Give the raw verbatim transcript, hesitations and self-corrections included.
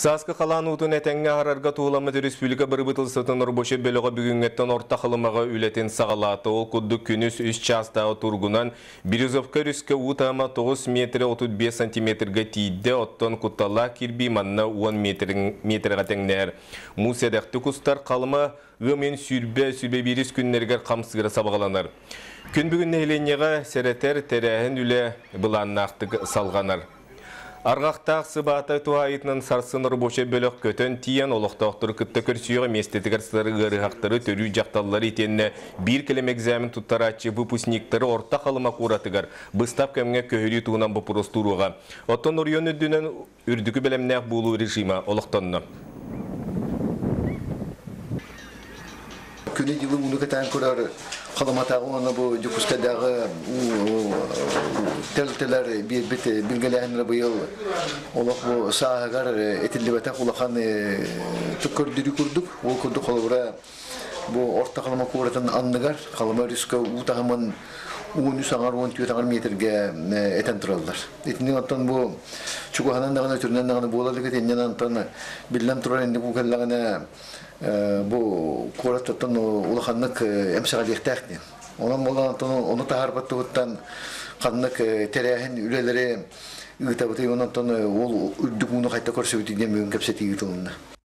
Саскы қалан ұтын әтәңе арарға туыламыды республика бір бұтылсытын ұрбошы бөліға бүгінгеттен орта қылымаға үлетін сағалаты. Ол күдді күніс үш частағы тұрғынан Березовка рүскі ұтама тоғыз метр отыз бес сантиметрге тейді, оттон құттала кирби манна он метрға тәңнер. Мусәдәқті құстар қалыма ғымен сүрбе сүрбе беріс күннергер қамсығыра сабағаланар. Күн бүгін нәйленеға сәрәтер тәрәхін үлі бұланнақтық салғанар. Арғақтақ сыбатай туайытынан сарсын ұрбошы бөлік көтін тиян олықтақтыр күтті көрсүйіға местетігер сылары ғырығақтары төрі жақталылар етеніне бір кілем экзамен тұттаратчы выпускниктері орта қалыма қуратығар. Бұстап кәмге көхірі туынан бұпырыс тұруға. Оттан ұрйон үддінен үрдікі бәлемнәқ болу режима олықтанны. Күні жылы ұны кәтән көрі қаламатағы оны бұл жүкіскадағы тәлтелер білгеләңірі бұйыл олық бұл сағағар әтілі бәтәк олақан түккөрдірі күрдік. Ол күрді қолыбыра бұл орта қалама көретін анныгар қалама рүскі ұтағымын он үш аңар он төрт аңар метрге әтен тұралдар. Етінден аттан бұл чүгіғанан дағына түрінен дағына болады кетеннен аттан білден тұрар енді бұл кәллағына bu kurattan ulaqanlık emsağa dextəxni. Onun boldan onu taharbattıqdan qanlık terəhin üleləri ıtabıtı ondan ol ürdük bunu qayta korsötüdən mümkün kəpsəti yutulunda.